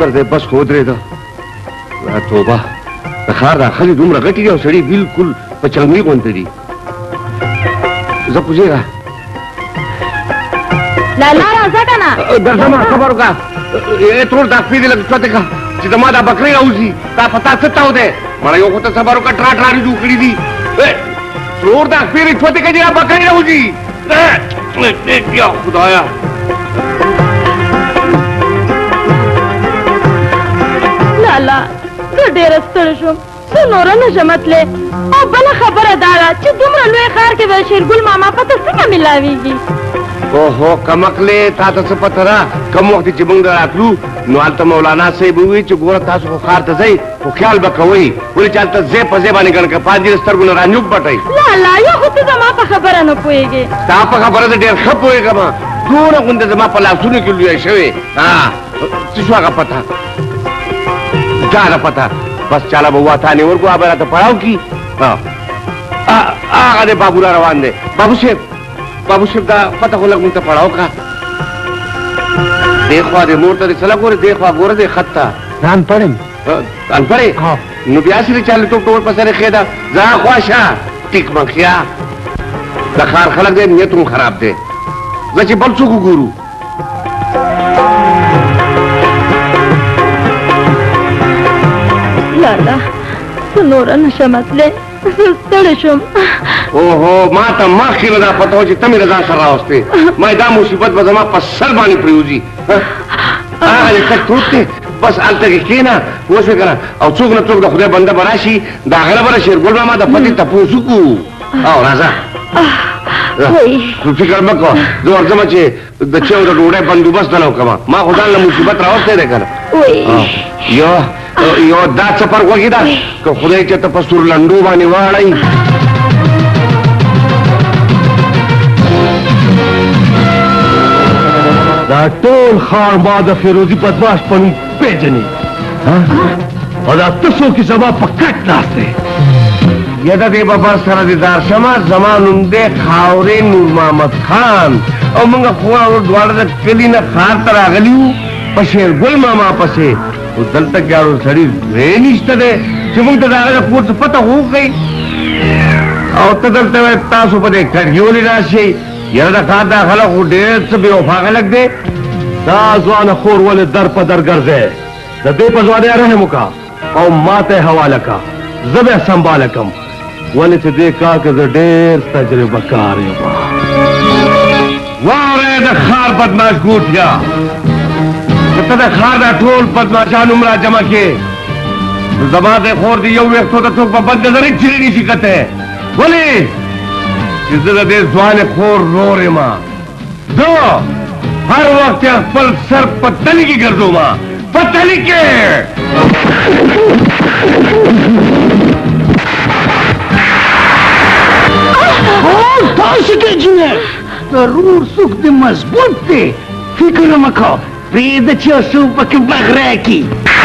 شکر دې بس خو درېده. توبه د ښار راغلي دومره غټي دي او سړي بالکل په چنګړي غوندې دي. زه پوهېږه لالا راځه که نه درځم خبر وکړه. ټول دا سپي دې لږ چوتې کړه چې زما دا بکرۍ راوځي. دا په تا څه تاو دی؟ مړه یو خو ته صبر وکړه ټراټرانې جوړ کړي دي. څلور دا سپي دې چوتې کړه چې دا بکرۍ راوځي. یا خدایا لالا زه ډېره ستړې شوم، زه نوره نه شم تللی. او بله خبره دا ده چې دومره لوی ښار کې د شېرګل ماما پته څنګه میلاویږي؟ اوهو کمقلې تا ته څه پته ده؟ کوم وخت چې موږ راتلو نو هلته مولانا صاحب ووایي چې ګوره تاسو خو ښار ته ځئ خو خیال به کوئ، ولې چې هلته ځای په ځای باندې ګڼه که پانجې د سترګو نه رانیوک بټئ. لالا یو خو ته زما په خبره نه پوهېږې. ستا په خبره زه ډېر ښه پوهېږم. ټوله غونډه زما په لاسونو کې لویه شوې. څه شو هغه پته؟ دا ده پته. بس چاله به واتانې ورکړو هغه به راته پړاو کړي. هغه دی بابولا روان دی. بابو صاحب دا پته خو لږ مونږ ته پړاو کړه. دې خوا دې مور ته دې څه ګورې، دې خوا ګوره دې خط ته ځان پړم ځان پړې نو بیا سې دې چالې ټوک ټول په سره ښې ده. ځه خواشه ټیک منخیا د ښار خلک دی نیت هم خراب دی. زه چې بل څوک وګورو لالا زه نوره نه شم تللی، زه ستړې شوم. اوهو ما ته مخکې نه دا پته وه چې ته مې له ځان سره راوستې. ما دا مصیبت به زما په سر باندې پرېوځي. هغه دې کټ پروت دی بس هلته کې کښېنه پوه شوې که نه. او څوک نه څوک د خدای بنده به راشي د هغه نه به د شېرګل ماما د فتحې تپوس وکړو. او راځه فکر مه کوه زه ورځم چې د چای او د ډوډۍ بندوبست نه وکړم. ما خو ځان له مصیبت راوستی دی که نه. یو دا څپر خوږې ده که خدای چېرته په سور لنډو باندې واړئ. دا ټول ښار ما د فیروزي بدماش په نوم پېژني. او دا ته څوک یې زما په کټ ناست دی؟ یده دې ببر سره دیدار شمه. زما نوم دی خاورې نور محمد خان او موږ خو دواړه د کلي نه ښار ته راغلي وو په شېرګل ماما پسې. خو دلته کې هغه سړي ځای نشته دی چې موږ ته د هغه د کور څه پته وښیي. او ته دلته وایې تاسو په دې کټ کې ولې راشئ؟ یاره د ښار دا خلک خو ډېر څه بې وفا خلک دی. دا ځوانه خور ولې در په در ګرځې؟ د دې په ځوانۍ رحم وکړه او ما ته یې حواله کړه، زه به یې سنباله کړم. ولې چې دې کار کې زه ډېر تجربه کار یم. واورئ د ښار بدماش ګوټیا، که ته د ښار دا ټول بدماشان هم را جمع کړې نو زما د خور د یو ویښتو ته څوک په بد نظر چیرې نشي کتی. ولې چې زه د دې ځوانې خور رور یم. زه هر وخت خپل سر په تلي کې ګرځوم، په تلي کې. تاسو کې انجینر ضرور څوک دې مضبوط دی. فکر مه کوه پرېږده چې یو څوک پکې بغره کړي.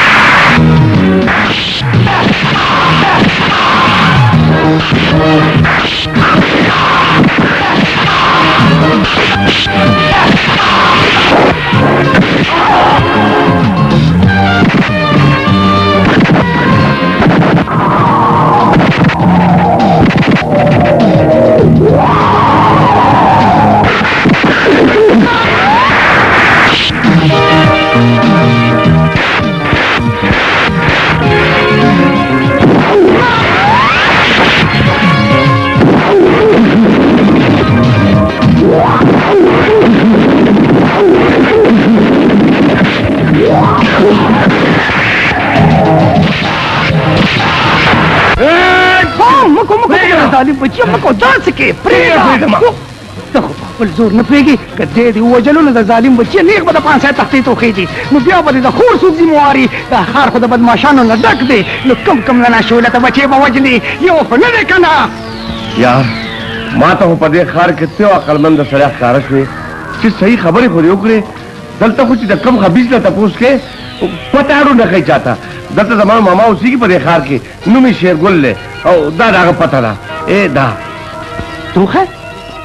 بچی مکو داسې کې پرېږده. ته خو په خپل زور نه پوهېږې که دې دې ووژلو نو د ظالم بچی نیغ به د پانسۍ تختې ته وخېږي نو بیا به دې د خور څوک ذمواري. دا ښار خو د بدماشانو نه ډک دی نو کوم نه ناشولته بچې به وژني. یو خو نه دی که نه؟ یار ما ته خو په دې ښار کې څه عقلمنده سړی ښکاره شوې چې صحیح خبرې خو دې وکړې. دلته خو چې د کوم خبیث نه تپوس کې پته اړو نه ښایي چاته. دلته زما ماما اوسېږي په دې ښار کې، نوم یې شېرګل دی او دا د هغه پته ده. دا توخه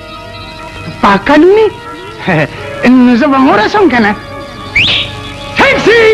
پاکه نومې نو زه به مو رسم که نه؟ ټیکسي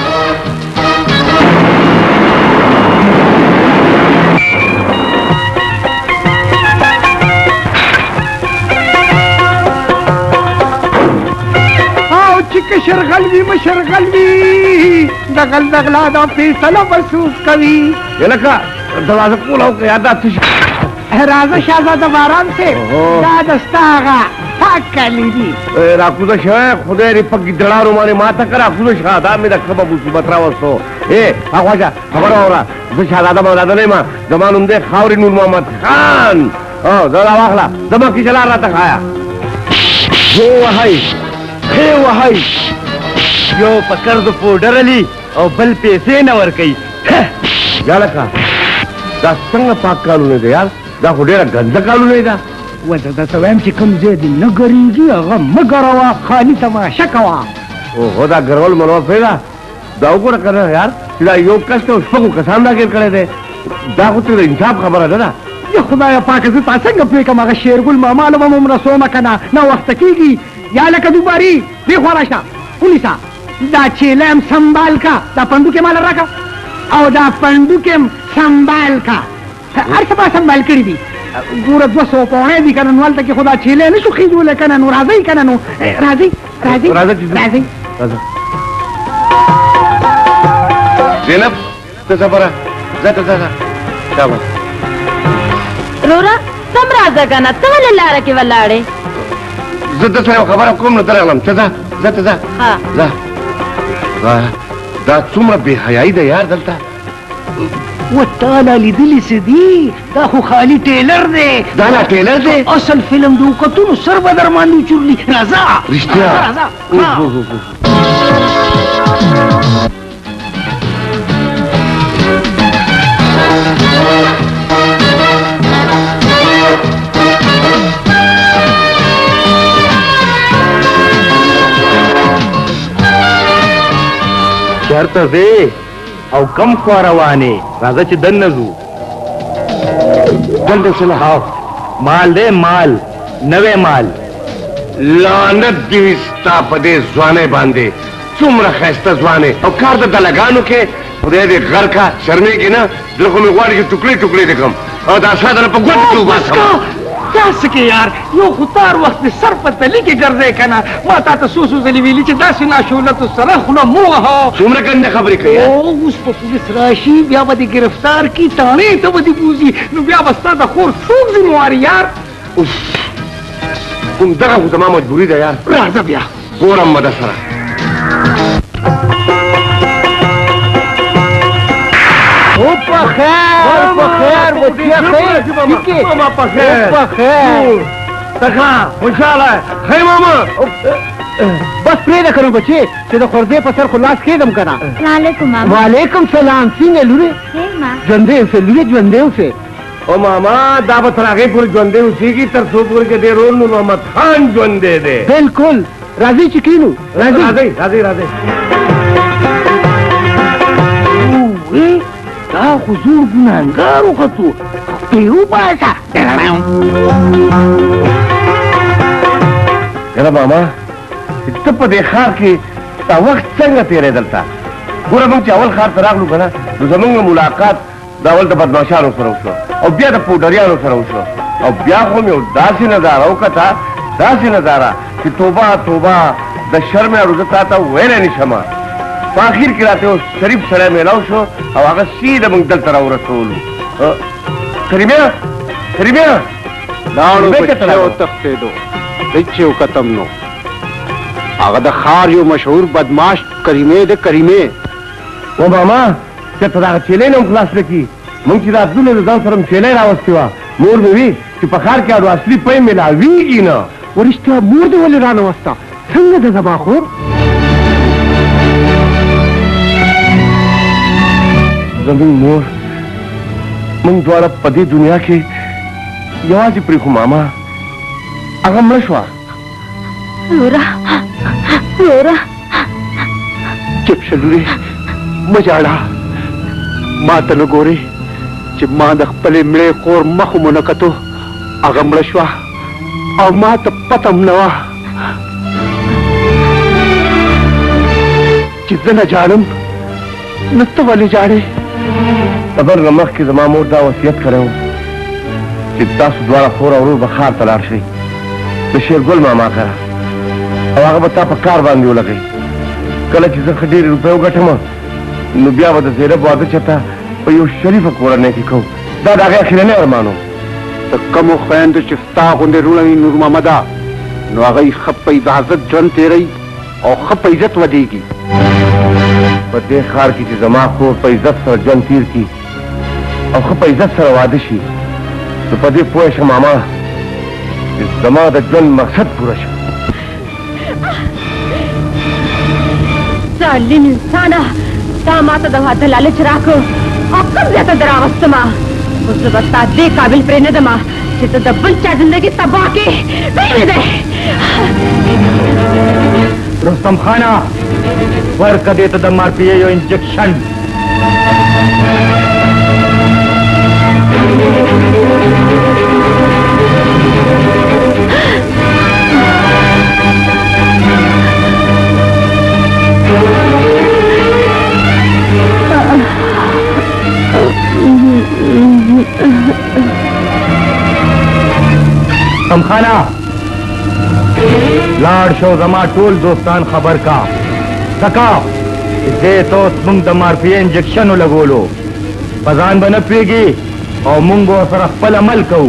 شرغلوي مشرغلوي دغل دغلا دا فیصله بسوس کوي لکه دروازه کوله او که یادا تش راځه شهزاده باران صاحب دا دستا هغه پاکلی دي راکوزه شوی خدای دې پکې دړارو باندې ماته که راکوزه شه دا مې د کبه مصیبت راوستو خواجه خبره واوره زه شهزاده مهزاده نه یم زما نوم دی خاورې نور محمد خان زه را واخله زما کیسه لار راته ښایه ووهئ ښې وهئ یو په قرضو پوډر علي او بل پیسې نه ورکوي جالکه دا څنګه پاک قانون دی یار دا خو ډېره ګنده قانون ده ورته درته وایم چې کوم ځای دې نه ګرېږي هغه مه ګروه خالي تماشه کوه اوهو دا ګرول منول پرېږده دا وګوره که نه یار چې دا یو کس دی او شپږو کسان دا ګیر کړی دی دا خو ترې د انصاف خبره نه ده یا خدایه پاکه زه تا څنګه پرېږدم هغه شېرګل ماما له به مو مرسومه که نه ناوخته کېږي یا لکه دوباري دې خوا راشه ونیسه دا چیلم سنبال کا دا پندوکې ماله راکه او دا پندوکې سنبال کا هر څه به سنبال کړي دي ګوره 200 پوڼې دي که نه نو هلته کې خو دا چیلې نه شو خېجولی که نه نو راځئ که نه نو راځئ راځئ راځئ زینب ته صبره ځه ته ځه شاباس رورا سم راځه که نه ته ولې لاره کې ولاړې زه درته یو خبره کوم نو ته راغلم ته ځه ځه ته ځه ځه دا څومره بې حیایي ده یار دلته و تعالی لیدلی څه دي دا خو خالي ټیلر دی دا لا ټیلر دی اصل فلم د وکتونو سر به در باندې وچورلي راځه رښتیا چرته ځې او کم خوا روانې راځه چې دننه ځو دلته څه مال دی مال نوی مال لعنت دې وي ستا په دې ځوانۍ باندې څومره ښایسته ځوانې او کار د دلګانو کې خدای دې غر کا شرمېږي نه زه خو مې غواړي چې ټوکړې ټوکړې دې کړم او دا ساده په ګوتو کې وباسم داسې کې یار یو خو تار وخت مې سر په تلي کې ګرځی که نه ما تا ته څو څو ځلې ویلي چې داسې ناشولتو سره خوله مه وهه څومره ګندې خبرې کوي اوس په پولیس راشي بیا به دې ګرفتار کړي تاڼې ته به دې بوځي نو بیا به ستا د خور څوک ذمواري یار کوم دغه خو زما مجبوري ده یار راځه بیا ګورم به در سره بخیر بخیر بچیا خیر ماما په خیر بخیر تکا خوشاله خیر ماما بس پرېږده که نو بچې چې د خورزې په سر خو لاس کېږدم که نه السلام علیکم ماما وعلیکم سلام څنګه لورې ژوندی اوسې لورې ژوندی اوسې او ماما دا به تر هغې پورې ژوندی اوسېږي تر څو پورې چې دې رور نور محمد خان ژوندی دی بلکل راځئ چې کښېنو راځئ راځئ راځئ دا خو زوړ ګناهګار وختو پیرو باسه یاره ماما ته په دې ښار کې ستا وخت څنګه تېری دلته ګوره موږ چې اول ښار ته راغلو که نه نو زموږ ملاقات د اول د بدماشانو سره وشو او بیا د پوډریانو سره وشو او بیا خو مې یو داسې نظاره وکته داسې نظاره چې توبه توبه د شرم یارو زه تا ته ویلی نه شمه په اخر کې راته یو شریف سړی میلاو شو او هغه سیده موږ دلته راورسولو کریمه کریمه لاړو بچو تښتېدو هیڅ یو کتم نو هغه د ښار یو مشهور بدماش کریمې د کریمې و ماما چې ته دغه چیلۍ نه هم خلاص نه کړي موږ چې راتلو د ځان سره م چیلۍ راوستې وه مور مې وي چې په ښار کې اړو اصلي پی میلاویږي نه ورشته مور دې ولې رانه وسته څنګه ده زما خور زموږ مور موږ دواړه په دې دنیا کې یوازې پرېښو ماما هغه مړه شوه رورا رورا چپ شه لورې مه ژاړه ما ته نه ګورې چې ما د خپلې مړې خور مخ مو نه کتو هغه مړه شوه او ما ته پته هم نه وه چې زه نه جاړم نو ته ولې جاړې؟ خبر نه مخکې زما مور دا وصیت کړی و چې تاسو دواړه خور او ورور به ښار ته لاړ شئ د شېرګل ماما کره او هغه به تا په کار باندې ولګوي. کله چې زه ښه ډېرې روپۍ وګټم نو بیا به د زینب واده چېرته په یو شریفه کورنۍ کې کوو. دا د هغې اخرنی ارمان و. د کومو خویندو چې ستا غوندې وروڼه وي نور محمده نو هغوی ښه په عزت ژوند تېروي او ښه په عزت ودېږي. په دې ښار کې چې زما خور په عزت سره ژوند تېر کړي او ښه په عزت سره واده شي نو په دې پوه شه ماما چې زما د ژوند مقصد پوره شو. ظالم انسانه تا ماته د واده لالچ راکړو او کوم ځای ته در راوستمه اوس زه به ستا دې قابل پرې نه دمه چې ته د بل چا زندګي تباه کړې. ویې دی رستم خانه ورکه دې ته د مارپیې یو انجکشن. خانه لاړ شو زما ټول دوستان خبر کا سکا دې ته موږ د مارپیې انجکشن لګولو په ځان به نه پوهېږي او موږ به ورسره خپل عمل کوو.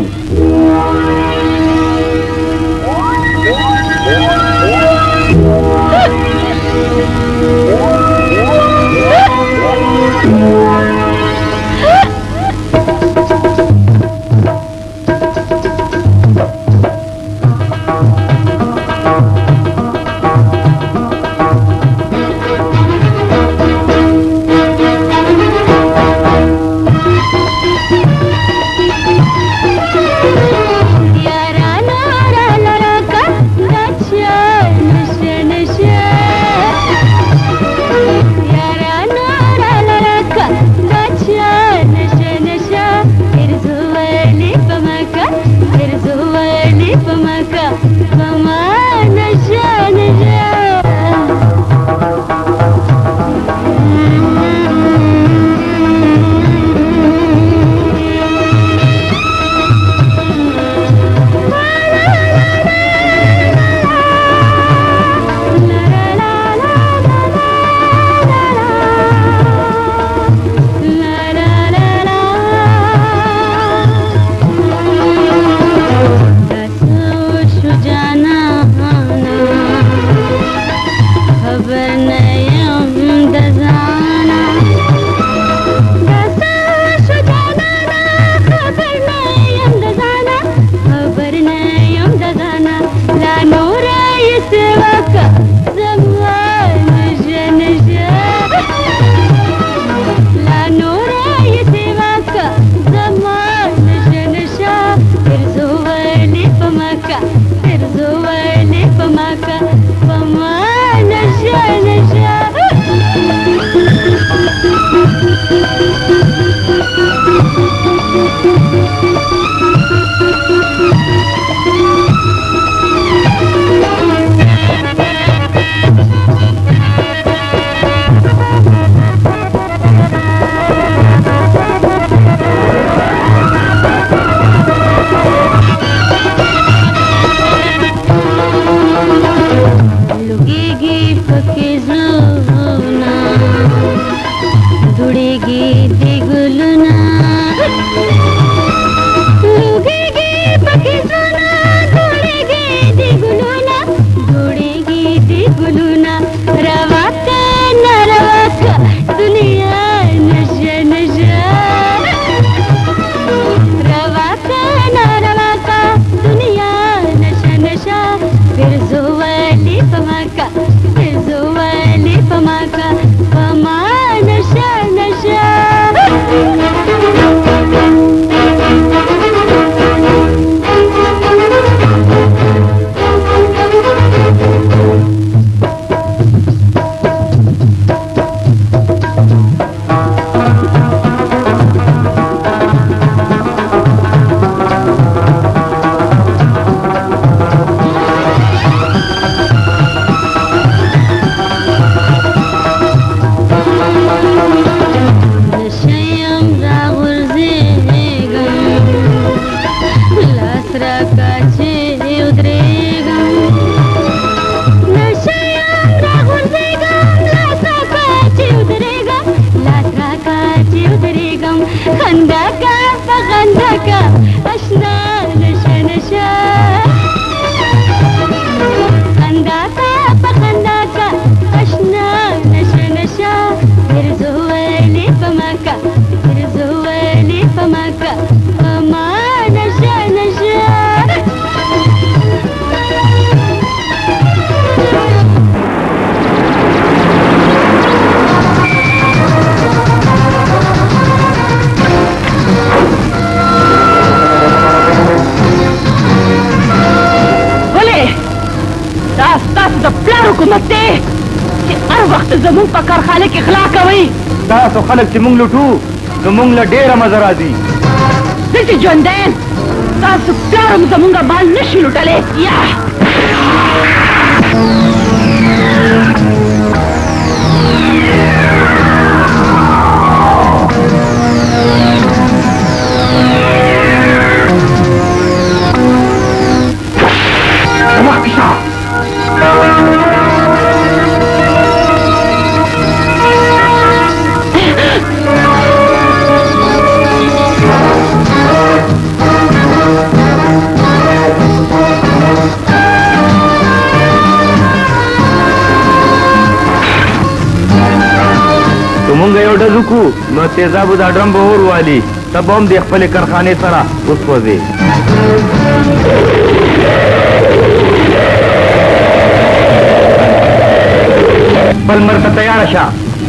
زمونږ په کارخانه کې غلا کوئ. تاسو خلک چې موږ لوټو نو موږ له ډېره مزه راځي. زه چې ژوندی یم تاسو بیا هم زمونږ مال نشي لوټلی. یا مونږ یو ډز وکړو نو تیزابو دا ډرم به اور والي ته به هم د خپلې کارخانې سره وسوځې. بل مر ته تیاره شه.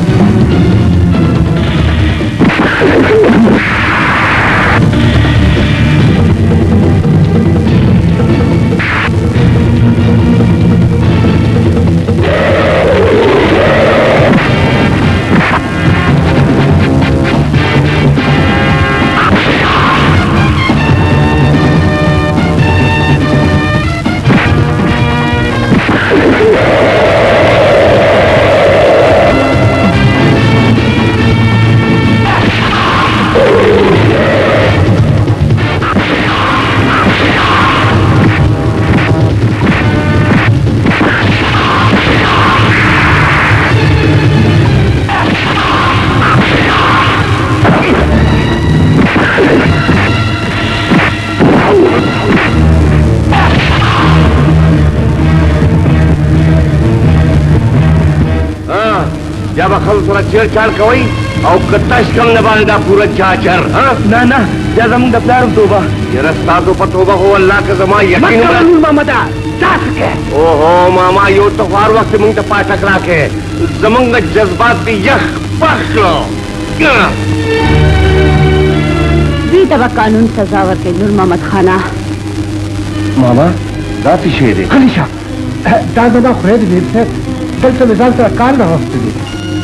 یا به خلکو سره چیر چال کوئ او که تش کم نه باندې دا پوره چاچر. نه نه بیا زمونږ د پلار توبه. یاره ستاسو په توبه خو الله که زما یقین محمده تاسو کې اوهو ماما یو ته خو هر وخت مونږ ته پاټک راکې زمونږ جذبات دې یخ پخ کړو. دوی ته به قانون سزا ورکوي. نور محمد خانه ماما دا څه شی دی؟ غلی شه. دا زما خدای دې ډېر صاحب دلته مې ځان سره کار راوستی دی.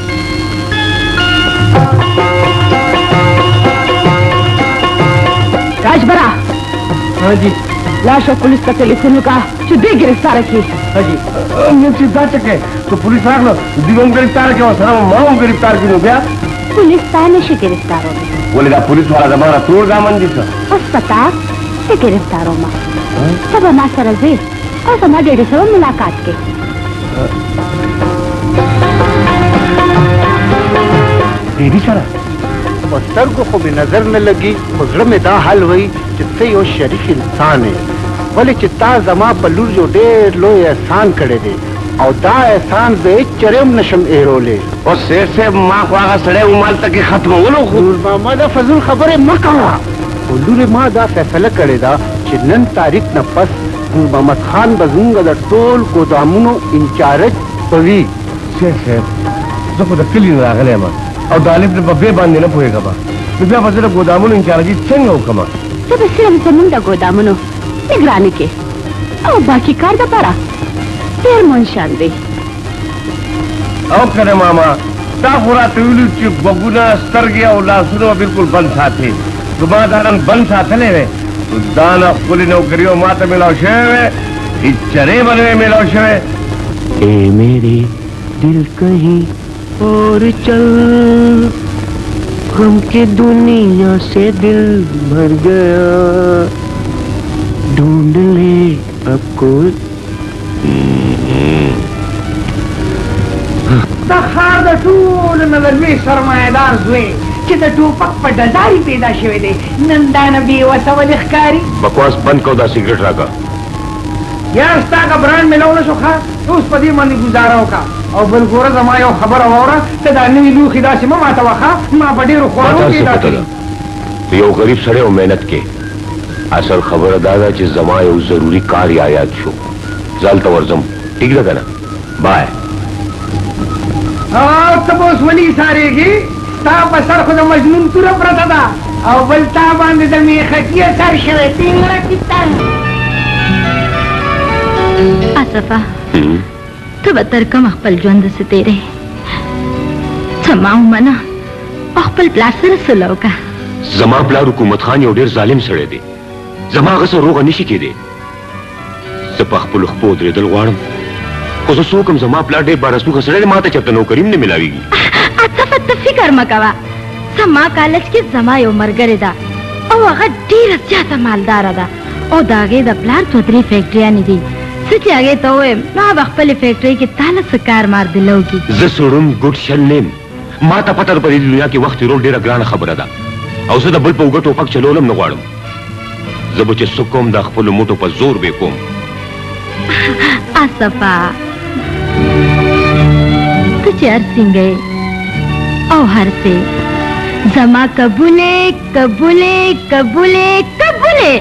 راجبرا हाँ जी लाशा पुलिस का टेलीफोन का जो दे गिरफ्तार की. हाँ जी ये चिंता चके तो पुलिस राख लो दिगों गिरफ्तार क्यों सर मां गिरफ्तार क्यों गया? पुलिस ताने से गिरफ्तार हो गई. बोले दा पुलिस वाला जमाना तोड़ दामन जी था. बस पता से गिरफ्तार हो मां सब ना सरजे और समाज डेढ़ सौ मुलाकात के. देवी सरा बस्तर को खूब नजर न लगी खुजर में दा हल हुई जिससे यो शरीफ इंसान है बोले चित्ता जमा पल्लू जो डेर लो एहसान करे दे और दा एहसान दे चरम नशम एरोले और शेर से माँ को आगा सड़े उमाल तक खत्म हो लो मामा दा फजूल खबरें मत कहा पल्लू रे माँ दा फैसला करे दा चिन्नन तारीख न पस मोहम्मद खान बजूंगा दा टोल गोदामुनो इंचार्ज पवी शेर जब द किली रागले मां और दालिब ने बब्बे बांधने न पोएगा बा बिना बजर गोदामुनो इंचार्ज څنګه وکما सब सिर्फ जमीन दा गोदामुनो निगरानी के और बाकी कार दा पारा तेर मनशान दे او کنه मामा تا خورا تویلو چې بګونه سترګې او لاسونه بالکل بند ساتي زما دارن بند ساتلې وې دانا خپل نوکریو ماته ملاو شوی اچره باندې ملاو شوی اے میرے دل کہیں اور چل غم کے دنیا سے دل بھر گیا ڈھونڈ لے اب کوئی سخار د ټول نظرمي سرمایدار زوی چې د ټوپک په ډزاري پیدا شوی دی نن دا نه بې وسه ولې ښکاري बकवास बंद करो दा सिगरेट राका یار ستا که برانډ میلاو نه شو ښه اوس په دې باندې ګزاره وکړه او بل ګوره زما یو خبره واوره ته دا نوي لوښي داسې مه ماته وښه ما په ډېرو خوړو کې دا کړي तो यो गरीब सड़े हो मेहनत के असल खबर दादा ची जमा यो जरूरी कार्य आयात शो जाल तवर्जम ठीक लगा ना बाय ته به اوس ولې ایسارېږي ستا په سر خو د مجنون توره پرته ده او بل تا باندې د میخکي اثر شوی ټینګړه کتن आसफा तो बतर कम अखपल ज्वंद से तेरे زما ومنه خپل پلار سره سلو کا. زما پلار حکومت خان یو ډیر ظالم سړی دی. زما هغه سره روغه نشي کېدی. زه په خپلو خپو درېدل غواړم، خو زه څوک یم؟ زما پلار ډېر بارسوخه سړی دی، ما ته چېرته نوکري هم نه میلاویږي. اته ته فکر مه کوه، زما کالج کې زما یو ملګرې ده او هغه ډېره زیاته مالداره ده او د هغې د پلار 2-3 فیکټریانې دي. څه چې هغې ته ووایم نو هغه به خپلې فیکټرۍ کې تا له څه کار ماردلو کي. زه سړوم ګوډ شل نیم. ما ته پته ده په دې دنیا کې وخت تېرول ډېره ګرانه خبره ده او زه د بل په اوږه ټوپک چلول هم نه غواړم. زه به چې څه کوم د خپلو موټو په زور به کوم. آصفه ته چې هر څنګه او هر څه زما قبولې قبولې قبولې قبولې.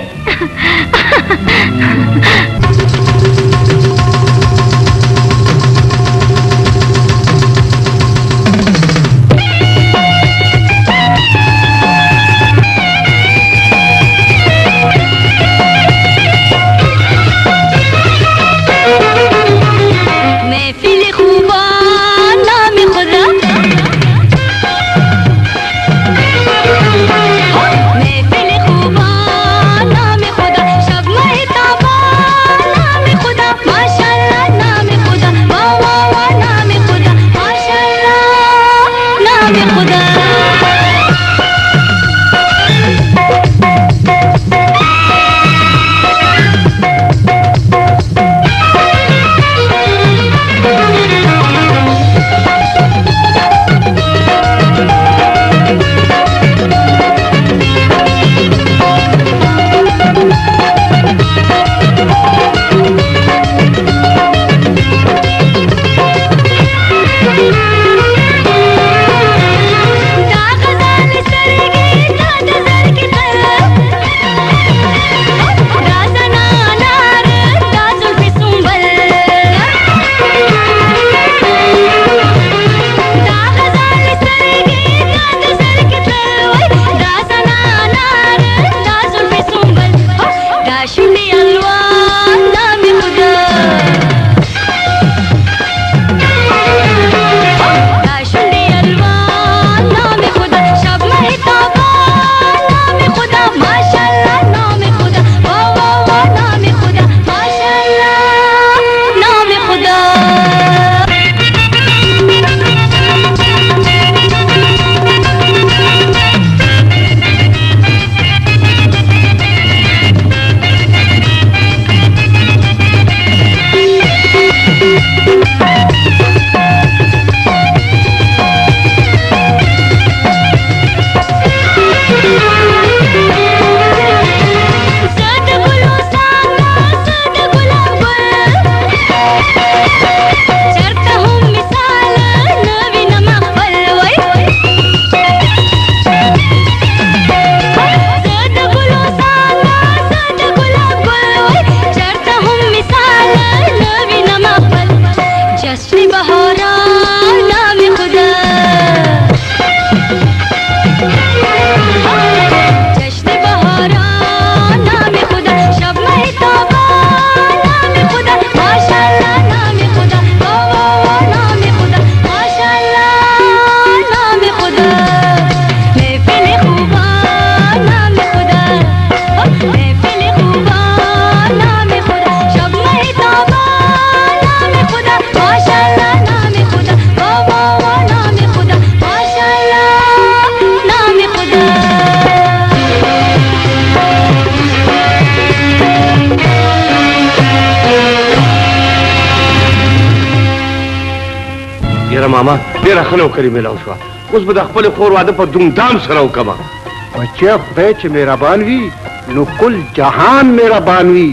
ماما ډېره ښه نوکري میلاو شوه، اوس به د خپلې خور واده په دومدام سره وکړمه. بچه خدای چې مهربان وي نو کل جهان مهربان وي.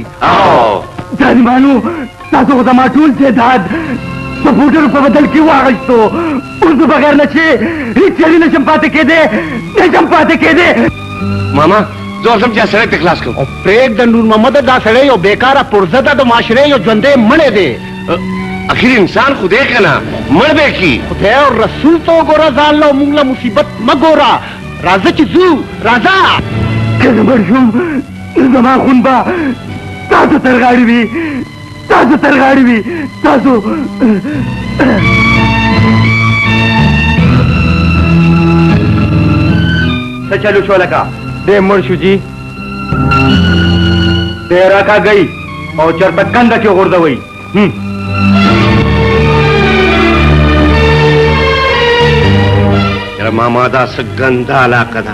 ظالمانو تاسو خو زما ټول جیداد په بوټرو په بدل کې واخیستو، اوس د بغیر نه چې هېڅ چارې نشم پاتې کېدی نشم پاتې کېدی. ماما زه ورځم چې سړی ته خلاص کړم. پرېږده نور محمد، دا سړی یو بېکاره پرزه ده، د معاشرې یو ژوندی مړی دی. اخر انسان خو دی که نه مړ به کي. خدای او رسول ته وګوره، ځان له موږ له مصیبت مه ګوره. راځه چې ځو، راځه. که زه مړ شوم زما خون به تاسو تر غاړې وي، تاسو تر غاړې وي، تاسو चलो शो लगा दे मुर्शु जी तेरा का गई और चरपत कंधा क्यों गुर्दा हुई मामा दा सगंधा अलाकदा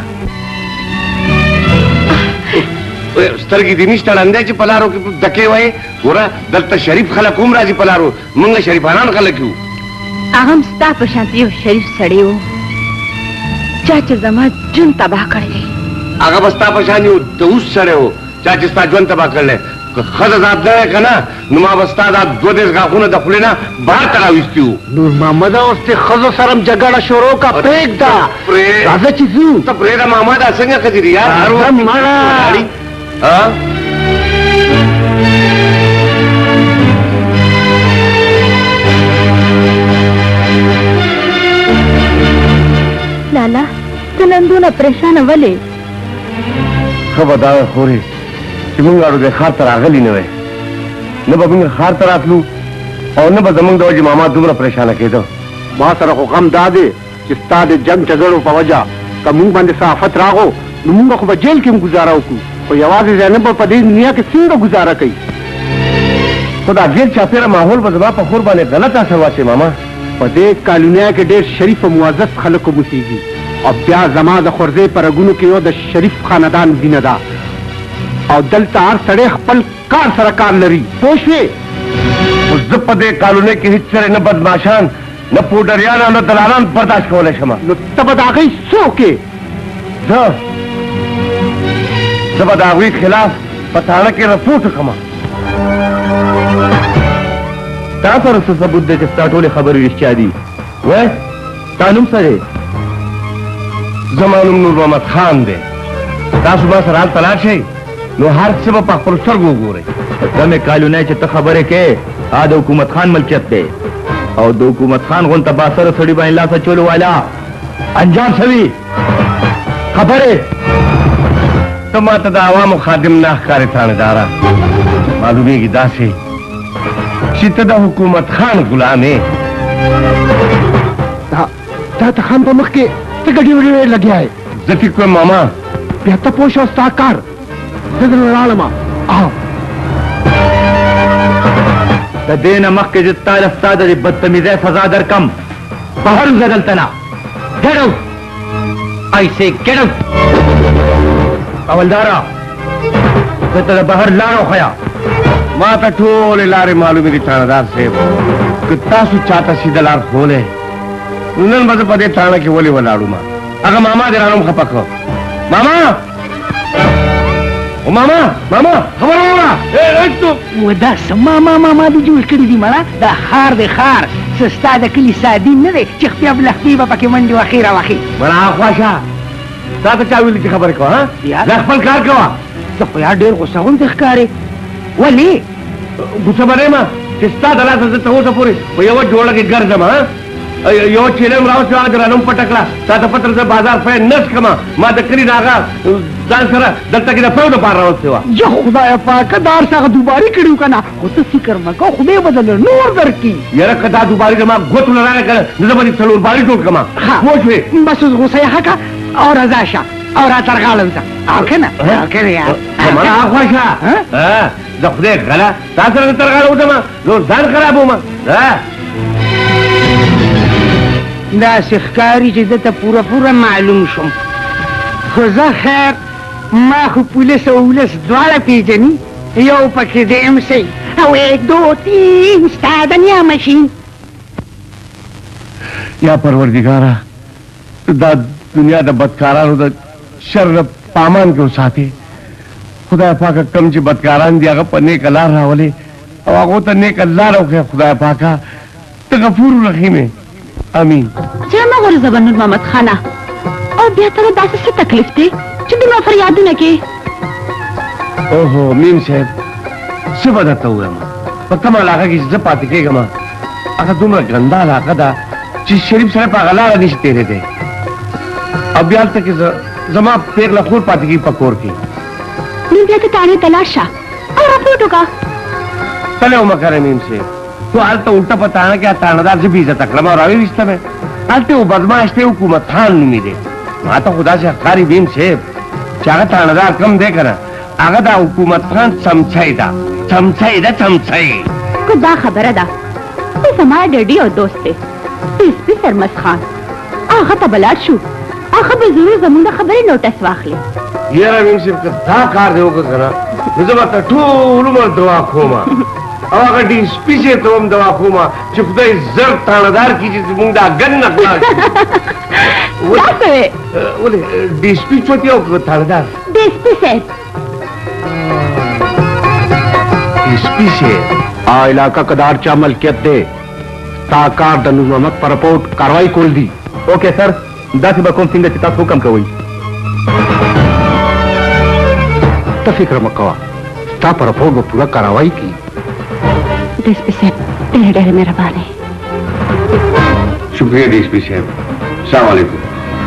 स्तरगी दिनिष्ट अंदाची पलारो की दके वय गोरा दत्त शरीफ खलक उमराजी पलारो मंग शरीफानान खलक यू आगम स्ता पशांति हो शरीफ सड़े हो चाचा जमा जुन तबाह कर ले आगा बस्ता पशानी हो तो उस सड़े हो चाचा स्ता जुन तबाह कर ले खजात दे कना नुमा बस्ता दा दो देश का खून दखले ना बाहर तराविस्ती हो नूर मोहम्मद उसते खजो सरम जगड़ा शोरो का फेंक दा राजा चिजू तो प्रेरा मामा दा संग कजरी यार मारा हाँ लाला तनंदू न परेशान वले खबरदार हो रे कि मुंगाड़ो दे खार तर आगली न वे न बबिंग खार तर आतलू और न बदमंग दो जी मामा दुमरा परेशान के दो मां सर को गम दादे चिस्ता दे जंग चगड़ो पवजा का मुंह बंद साफत रागो मुंगा को जेल के गुजारा को कोई आवाज जाने पर पदी दुनिया के सिंह गुजारा कई खुदा जेल चापेरा माहौल बदबा पखोर बाने गलत असर वाचे मामा पदे कालुनिया के डेर शरीफ मुआज्जज खलक को मुसीगी और ब्या जमाद खुर्जे पर अगुन के यो द शरीफ खानदान दिनदा और दल तार सड़े खपल कार सरकार लरी पोशवे उस पदे कालुने के हिस्से न बदमाशान न पोडरियाना न दलालान बर्दाश्त होले शमा न तबद आ गई सो के जबदावी खिलाफ बताने के रफूट कमा तापर सबूत दे टोले खबर रिश्ता दी वह तानुम सरे जमानुम नूर मोहम्मद खान दे तासुबा सराल तलाश है नो हर सब पर सरगो गोरे तमे कालुने चित खबर है के आद हुकूमत खान मलकियत दे और दो हुकूमत खान गोन तबासर सड़ी बाइला सा चोलो वाला अंजाम सभी खबर है तमात दा आवाम खादिम नाहकारी थानेदारा मालूमी की दासी शितदा हुकूमत खान गुलामे ता खान पर मख के गड़ी उड़े लग है जति कोई मामा बेहतर पोश और साकार लालमा आओ देना मख के जितना रफ्ता दे बदतमीज सजा दर कम बाहर जदल तना गेट आउट आई से गेट आउट अवलदारा तेरा बाहर लारो खया माता ठोले लारे मालूमी की थानेदार से कितना सुचाता सीधा लार खोले उन्हन बद पदे थाना के बोले वलाड़ू मां अगर मामा दे रानम खपको मामा ओ मामा मामा खबर होगा ए तो वदा मामा मामा दी जोड़ करी दी माला दा हार दे खार सस्ता द कली सादीन ने दे चिखपिया बलखती बापा के मंडी वाखीरा वाखी बड़ा ख्वाशा साथ चावल की खबर को हां लखपल कार को तो यार डेर गुस्सा होन दिखकारे वली गुस्सा बने मां किस्ता दला से तो हो पूरी वो ये जोड़ के घर जमा यो चिलम राव से आज रानम पटकला साथ पत्र से बाजार पे नस कमा मा दकरी नागा जान सरा दत्ता की दफा तो पार राव सेवा जो खुदा पाक दार सा दुबारी कड़ू कना वो तो फिकर म को खुदे बदल नूर दर की यार कदा दुबारी जमा गोत लगा कर नजबरी तलूर बारी टोट कमा वो छे बस उस गुस्सा हका और अजाशा और तरगालन सा आके ना आके यार हमारा आख्वाशा हां दखदे गला तासर तरगाल उठमा जो जान खराब हो मा دا سخکاری چې دته پورا معلوم شم خو زه خیر ما خو پولیس او ولس دواړه پیژني یو پکې د ام سی او 1 2 3 ستا د نیا ماشین یا پروردگارا دا دنیا د بدکارانو د شر پامان کې وساتي خدای پاک کم چې بدکاران دی هغه په نیک لار راولي او هغه ته نیک لار راوخي خدای پاکا ته غفور رحیم امین جامع غور زبان نور محمد خانه او بیا ته داسې څه تکلیف دی چې دومره فریادونه کې اوهو میم صاحب څه به درته ووایم په کومه علاقه کې چې زه پاتې کېږم هغه دومره ګنده علاقه ده چې شریف سره په هغه لاره نشي تېرېدی او بیا هلته کې زما پېغله خور پاتې کېږي په کور کې نو بیا ته تاڼې ته لاړ شه او راپورټ وکړه تله ومه کرے میم صاحب تو هلته الټه په تاڼه کې تاڼهدار زه بې عزته کړم او راویستم یې هلته یو بدماش دی حکومت خان نومېدی ما ته خدا سے ښکاری بیم صاحب چې هغه تاندار کم دی که نه هغه د حکومت خان څمڅی ده څمڅی ده څمڅی که دا خبره ده ته زما ډډي او دوست دی سپي سرمس خان هغه ته به لاړ شو هغه به ضرور زموږ د خبرې نوټس واخلي یاره بیم صاحب که دا کار دی وکړه که نه نو زه به ته ټول عمر دوا کوم او هغه ډي سپي صاحب ته هم دوا کوم چې خدای زر تاندار کړي چې زموږ دا ګن نه خلاص شي دا څه وې ولې ډي سپي چوتي او که تاندار د سپي صاحب ډي سپي صاحب علاقہ کدار چا ملکیت دے تاکار د نور محمد پر رپورٹ کاروائی کول دی اوکے سر داسې به کوم څنګه چې تاسو حکم کوئ ته فکر مه کوه ستا پر رپورٹ به پوره کاروائی کی د سپي صاحب ډېر ډېر مهرباني شکریہ ڈی ایس پی صاحب السلام علیکم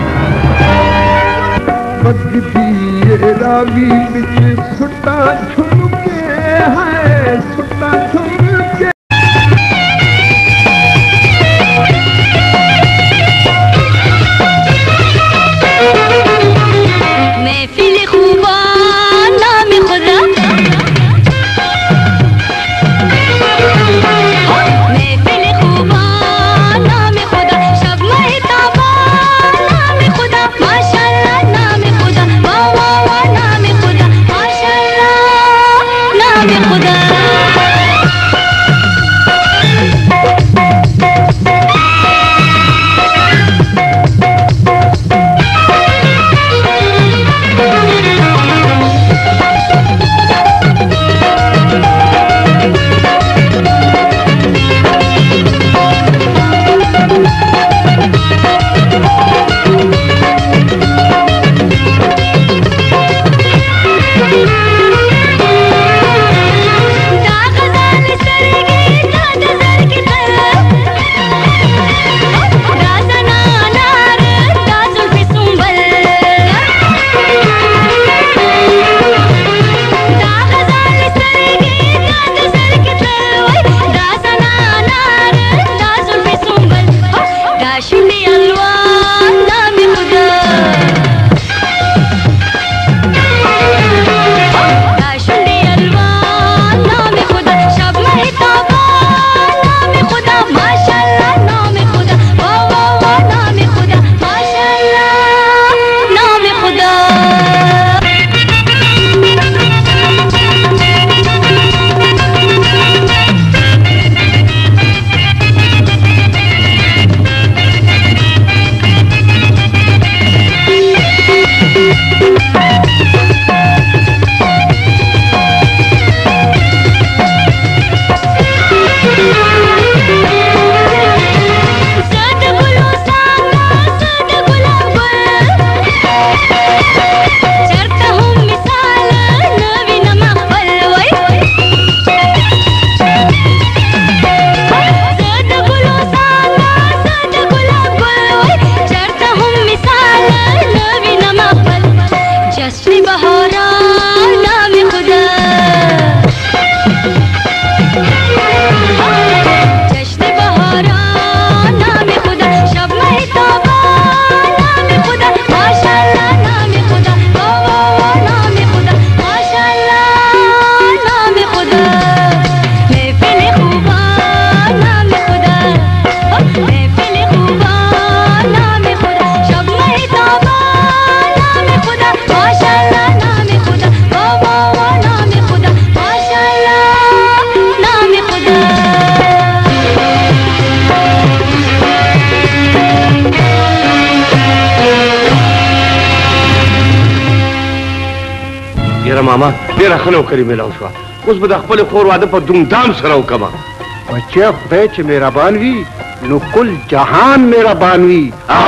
ماما ډېره ښه نوکري میلاو شوه اوس به د خپلې خور واده په دومدام سره وکړمه بچه خدای چې مهربان وي نو کل جهان مهربان وي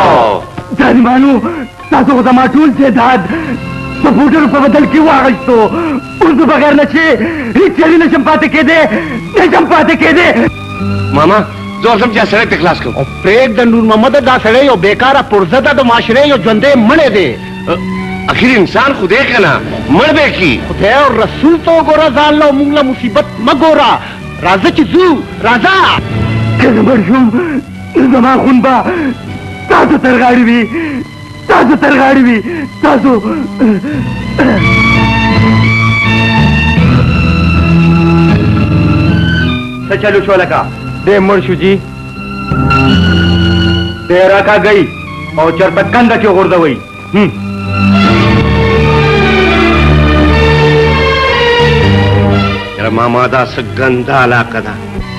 ظالمانو تاسو خو زما ټول جیداد په بوټرو په بدل کې واخیستو اوس د بغیر نه چې هېڅ چلي نشم پاتې کېدی نشم پاتې کېدی ماما زه اوسم چې سړی ته خلاص کړم او پرېږ د نور محمد دا سړی یو بېکاره پرزه ده د معاشرې یو ژوندی مړی دی اخر انسان خو دی که نه مړ به کي خدای او رسول ته وګوره ځان له موږ له مصیبت مه ګوره راځه چې ځو راځه که زه مړ شوم نو زما خون به تاسو تر غاړې وي تاسو ترغاړي وي تاسو څه چلو شو لکه دې مړ شو جی دې راکا گئی او چرته کنده کې غورځوي یاره ماما دا څه ګنده علاقه ده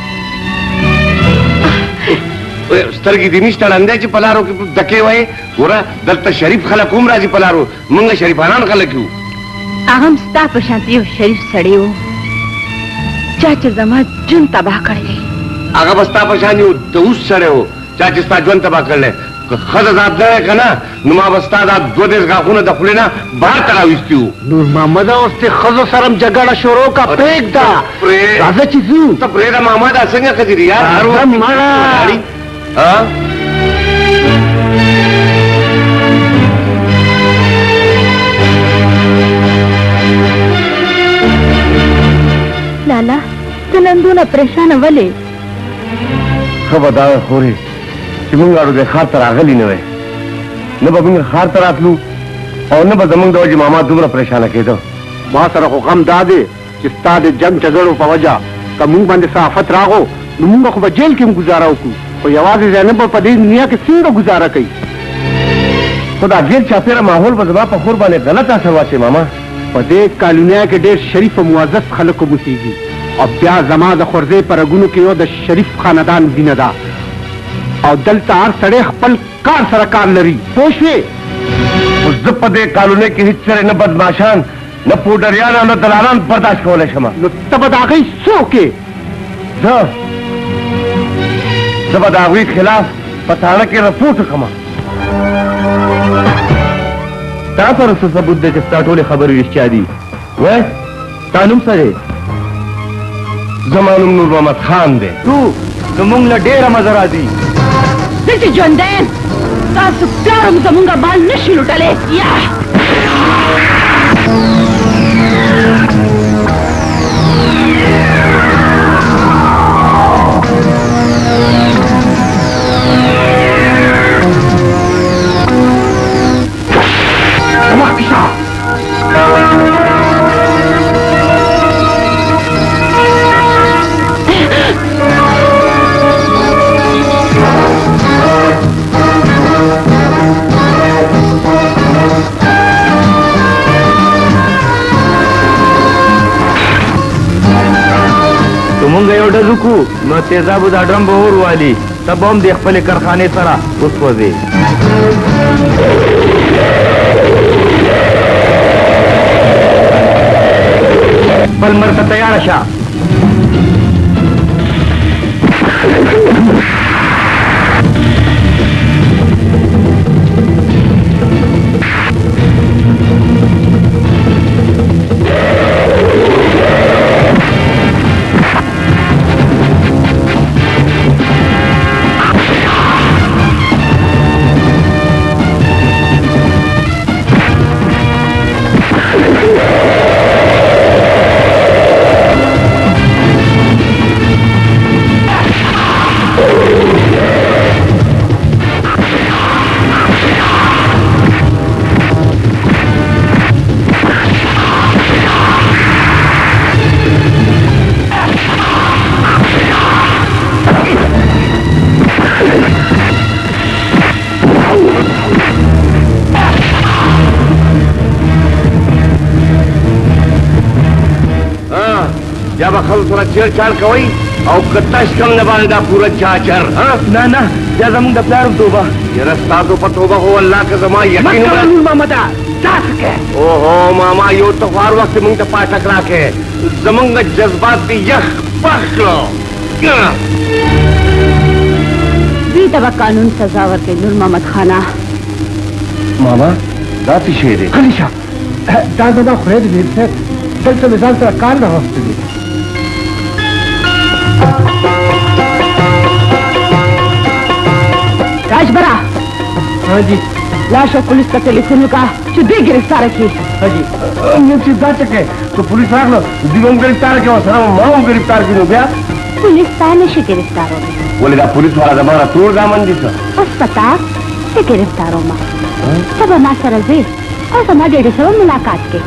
سترګې دې نشته ړندی چې په لارو کې ډکې وایې ګوره دلته شریف خلک هم راځي په لارو موږ شریفانان خلک یو هغه هم ستا په شانتې یو شریف سړی و چا چې زما ژوند تباه کړی دی هغه به ستا په شان یو دوس سړی و چا چې ستا ژوند تباه کړلی که ښځه ذات نه که نه نو ما به ستا دا 2 غاښونه د خولې نه بهر ته راویستي وو نور محمد اوس د ښځو سره م جګړه شروع کا پرېږده راځه چې ځو ته پرېږده ماما دا څنګه ښځې دي یار هر وخت لالا ته نن دونه پریشانه ولې ښه به دا خورې چې موږ اړو د ښار ته راغلي نه وی نه به موږ ښار ته راتلو او نه به زموږ د وجې ماما دومره پریشانه کېده ما سره خو غم دا دی چې ستا د جنګ جګړو په وجه که موږ باندې څه آفت راغو نو موږ خو به جیل کې هم ګزاره وکړو خو یوازې زینب به په دې دنیا کې څنګه ګزاره کوي خو دا ډېر چاپېره ماحول به زما په خور باندې غلط اثر واچوي ماما په دې کالونیا کې ډېر شریف او معزز خلک اوسېږي او بیا زما د خورزۍ په رګونو کې یو د شریف خاندان وینه ده او دلته هر سړی خپل کار سره کار لري پوه شوې خو زه په دې کالونۍ کې هېڅ سره نه بدماشان نه پوډریان او نه دلالان برداشت کولی شم نو ته به د هغوی څه وکړې زه به د هغوی خلاف په تاڼه کې رپوټ وکړم تا سره څه ثبوت دی چې ستا ټولې خبرې رښتیا دي وای ستا نوم څه دی زما نوم نور محمد خان دی تو زمونږ له ډېره مزه راځي زه چې ژوندی یم تاسو پلار هم زمونږ بال نشي لوټلی یا مونږ یو ډز وکړو نو تیزابو دا ډرم به اور والي ته به هم د خپلې کارخانې سره وسوځې بل مر ته تیاره شه یا به خلکو سره چیرچاړ کوئ او که تش کم نه باندې دا پوره چاچر نه نه بیا زمونږ د پلار توبه یاره ستاسو په توبه خو الله که زما یقین محمده داسې کې اوهو ماما یو ته خو هر وخت موږ ته پاټک راکې زمونږ جذبات دې یخ پخ کړو دوی ته به قانون سزا ورکوي نور محمد خانه ماما دا څه شی دی غلی شه دا زما خدای دې ویل صاحب دلته مې ځان سره کار راوستی دی راجبرا हाँ जी लाश और पुलिस का टेलीफोन का जो दे गिरफ्तार की हाँ जी ये चीज दा चके तो पुलिस राखलो दिगों गिरफ्तार के सर मां गिरफ्तार किनो बया पुलिस ताने से गिरफ्तार हो गई बोले दा पुलिस वाला जमाना तोड़ दामन दिस बस पता ته ګرفتار وم ته به ما سره ځې او زما ډېډه سره ملاقات کې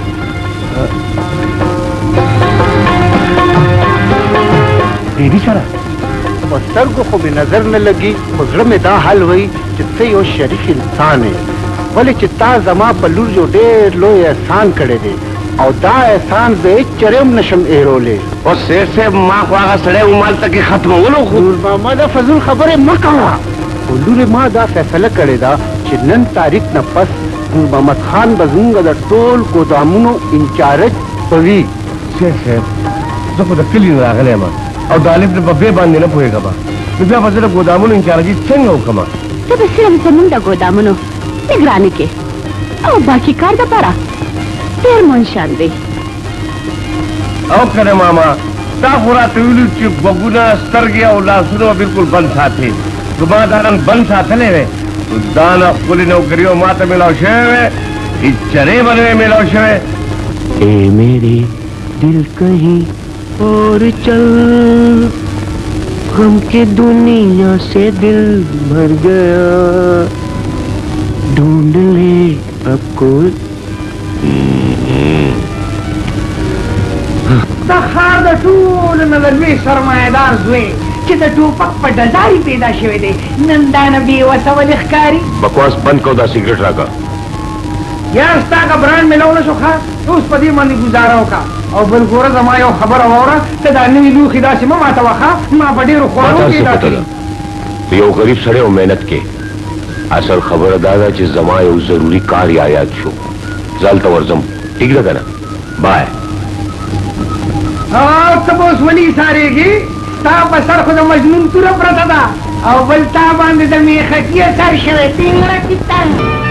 ډېډي سره په سترګو خو مې نظر نه لګي خو زړه مې دا حال وایي چې ته یو شریف انسان یې ولې چې تا زما په لور جو ډېر لوی احسان کړی دی او دا احسان زه هېڅ چرې هم نشم ایرولی او سیټ صاحب ما خو هغه سړی ومالته کې ختمولو خو نور محمد فضول خبرې مه کوه خو لورې ما دا فیصله کړې ده چې نن تاریخ نه پس نور محمد خان به زموږ د ټول ګودامونو انچارج به وي سیټ صاحب زه خو د کلي نه راغلی یم او د الف په بې باندې نه پوهېږم نو بیا به زه د ګودامونو انچارجي څنګه وکړم ته به صرف زموږ د ګودامونو نګراني کې او باقي کار دپاره ډېر منشان دی او کنه ماما تا خو راته ویلي چې غوږونه سترګې او لاسونه بالکل بند ساتي نو ما دا نن بند ساتلی دی نو دا نه ښکلې نوکري او ما ته میلاو شوی وی هېڅ چرې به نه وی میلاو شوی ए मेरे दिल कहीं और चल गम के दुनिया से दिल भर गया ढूंढ ले अब कोई د ښار د ټولو نه د لوی سرمایهدار زوی چې د ټوپک په ډزاري پیدا شوی دی نن دا نه بېوسه ولې ښکاري बकवास बंद करो दा सिगरेट राका یار ستا که برانډ میلاو نه شو ښه اوس په دې باندې ګزاره وکړه او بل ګوره زما یو خبره واوره ته دا نوي لوښي داسې مه ماته وښه ما په ډېرو خوړو پیدا کړي یو غریب سړی او مهنت کې اصل خبره دا ده چې زما یو ضروري کار یاد شو ځال ته ورځم ټیک ده که نه بای او ته به اوس ولې ایسارېږي ستا په سر خو د مجنون توره پرته ده او بل تا باندې د میخکي اثر شوی ټینګړه کتل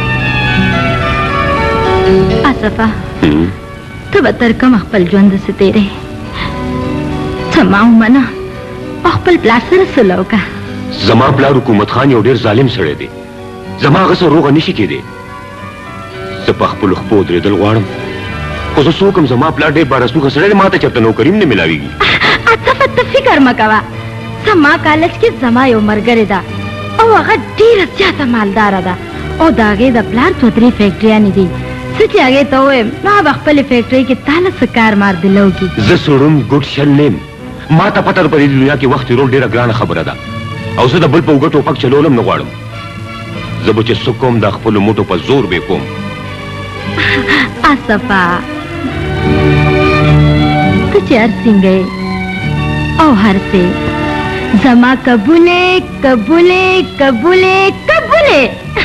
آصفه ته به تر کومه خپل ژوند داسې تېرې زما ومنه او خپل پلار سره صلح وکړه زما پلار حکومت خان یو ډېر ظالم سړی دی زما هغه سره روغه نشي کېدی زه په خپلو خپو درېدل غواړم خو زه څوک یم زما پلار ډېر بارسوخه سړی دی ما ته چېرته نوکري هم نه میلاویږي آصفه ته فکر مه کوه زما کالج کې زما یو ملګرې ده او هغه ډېره زیاته مالداره ده او د هغې د پلار 2-3 فیکټریانې دي څه چې هغې ته ووایم نو هغه به خپلې فیکټرۍ کې تا له څه کار ماردله وکړي زه سړون ګوډ شل نیم ما ته پته ده په دې دنیا کې وخت تېرول ډېره ګرانه خبره ده او زه د بل په اوږه ټوپک چلول هم نه غواړم زه به چې څه کوم د خپلو موټو په زور به کوم آصفه ته چې هر څنګه او هر څه زما قبولې قبولې قبولې قبولې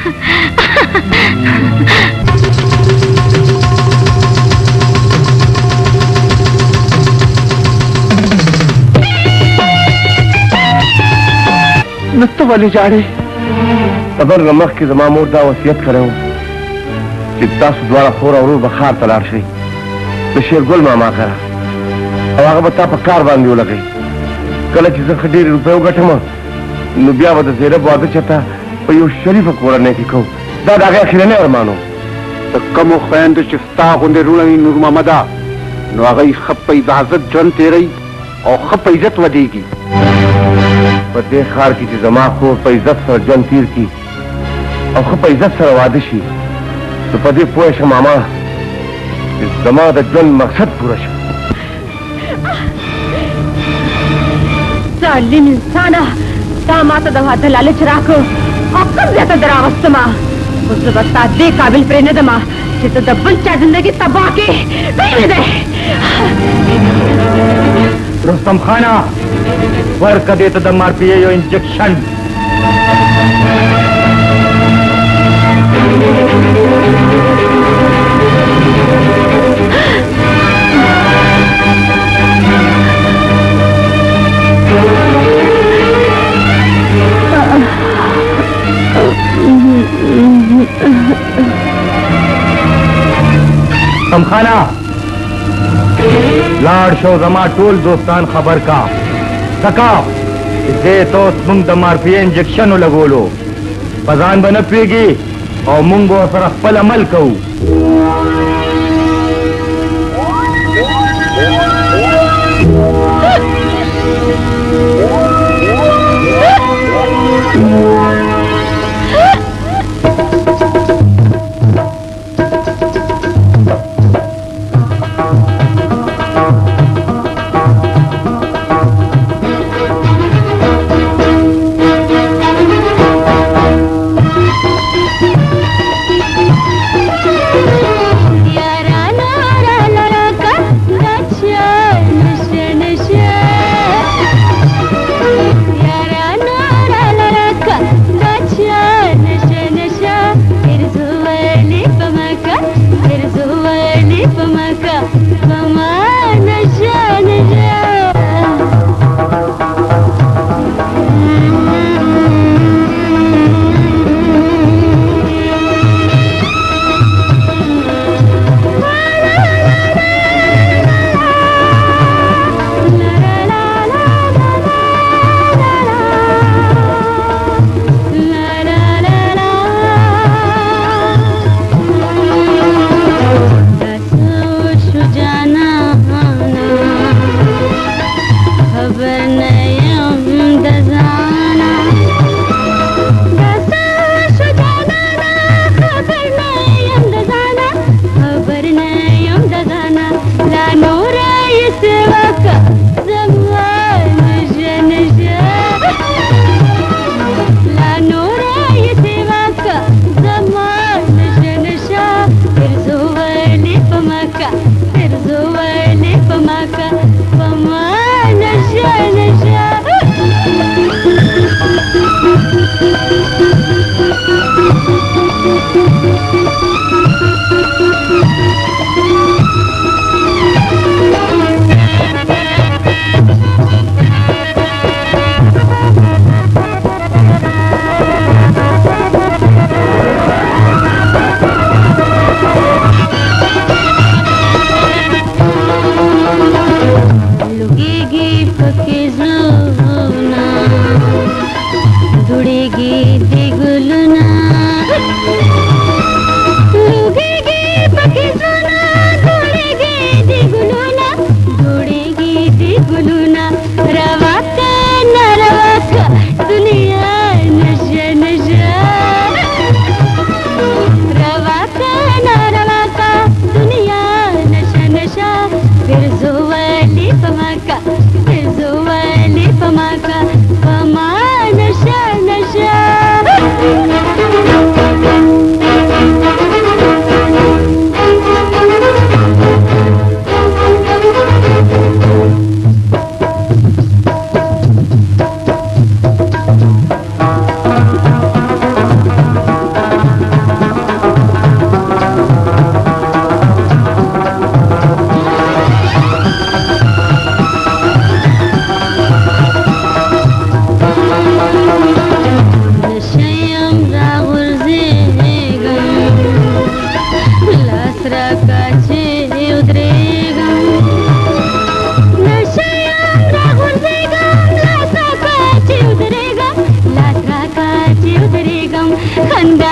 نو ته ولې ژاړې خبر نه مخکې زما مور دا وصیت کړی و چې تاسو دواړه خور او ورور به ښار ته لاړ شئ د شېرګل ماما کره او هغه به تا په کار باندې ولګوي کله چې زه ښه ډېرې روپۍ وګټم نو بیا به د زینب واده چېرته په یو شریفه کورنۍ کې کوو دا د هغې اخرنی ارمان و د کومو خویندو چې ستا غوندې وروڼه وي نور محمده نو هغوی ښه په حفاظت ژوند تېروي او ښه په عزت ودېږي په دې ښار کې چې زما خور په عزت سره ژوند تېر کړي او ښه په عزت سره واده شي نو په دې پوه شه ماما چې زما د ژوند مقصد پوره شو ظالم انسانه تا ماته د واده لالچ راکړ او کوم ځای ته در راوستمه اوس زه به ستا دې قابل پرې نه دمه چې ته د بل چا زندګي تباه کړې دی مې دی رستم خانه ورکه دې ته د مارپیې یو انجکشن خانا لاړ شو زما ټول دوستان خبر کا سکا دې ته موږ د مارپیې انجکشن لګولو په ځان به نه پوهېږي او موږ به ورسره خپل عمل کوو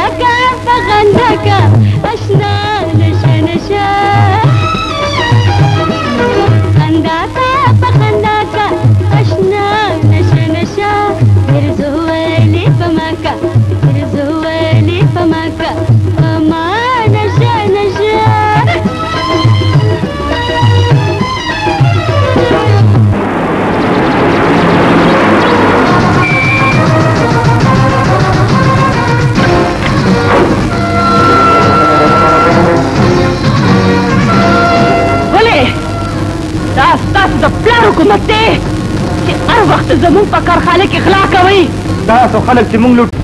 کا پخندا کا اشنا نشا نشا خندا کا پخندا کا اشنا نشا نشا پھر زولی پما کا پھر زولی پما کا پما نشا نشا تاسو د پلار حکومت دی چې هر وخت زموږ په کارخانه کې غلا کوئ تاسو خلک چې موږ لوټ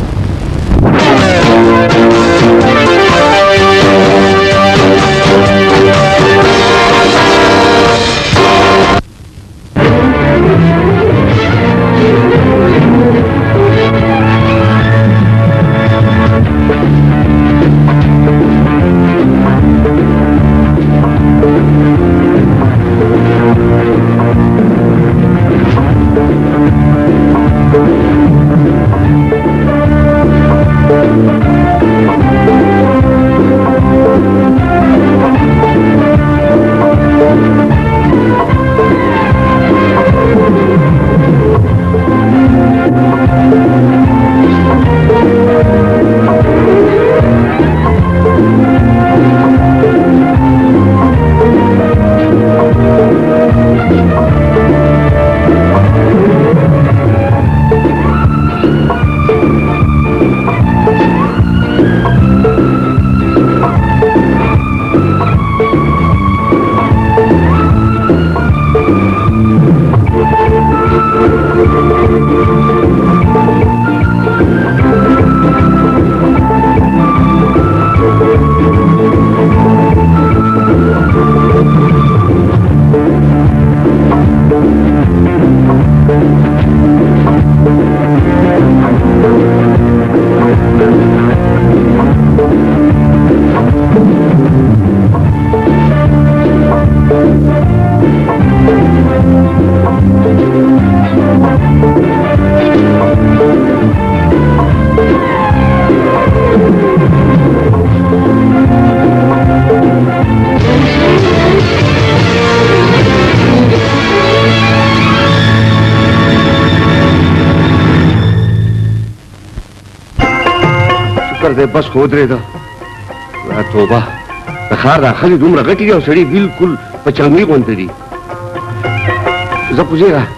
بس خود رہے دا توبہ دخار داخلی دوم رغٹی دی او سڑی بالکل پچنگی بنتے دی زب پوچھے گا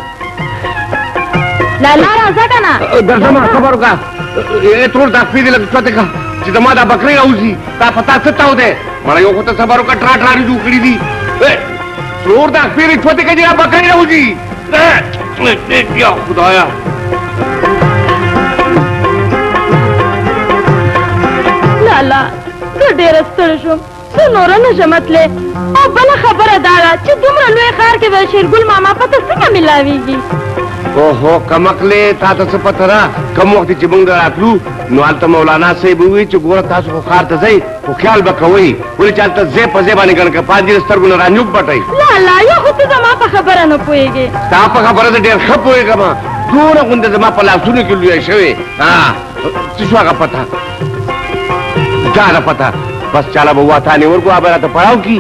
لالا رازا کنا درزما خبرو کا یہ تور دا پیدی لگ چوتے کا چی دما دا بکری اوزی تا پتا ستا ہو دے مڑا یو خطا سبارو کا ٹراٹراری دو کری دی تور دا پیدی چوتے کا جی دا بکری اوزی یا خدایا لالا زه ډېره ستړې شوم زه نوره نشم تللی او بله خبره دا ده چې دومره لوی ښار کې د شېرګل ماما پته څنګه میلاویږي اوهو کمقلې تا ته څه پته ده کوم وخت چې موږ راتلو نو هلته مولانا صاحب ووایي چې ګوره تاسو خو ښار ته ځئ خو خیال به کوئ ولې چې هلته ځای په ځای باندې ګڼکه پاتې د سترګو نه رانیوک بټئ لالا یو خو ته زما په خبره نه پوهېږې ستا په خبره زه ډېر ښه پوهېږم دونه غونډه زما په لاسونو کې لویه شوې څه شو هغه پته چا ده پته بس چاله به واتانې ورکو هغه به راته پړاو کي